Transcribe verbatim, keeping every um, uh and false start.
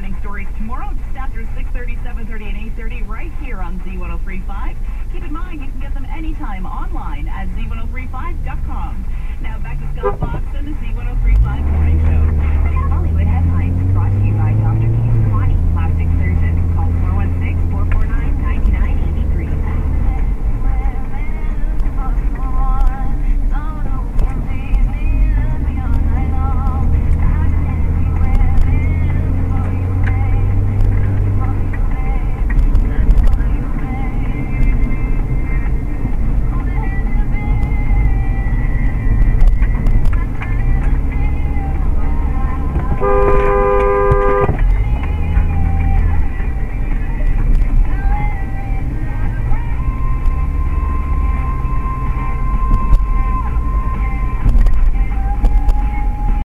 trending stories tomorrow, just after six thirty, seven thirty, and eight thirty, right here on Z one oh three point five. Keep in mind, you can get them anytime online at Z one oh three point five dot com. Now back to Scott Fox and the Z one oh three point five Morning Show.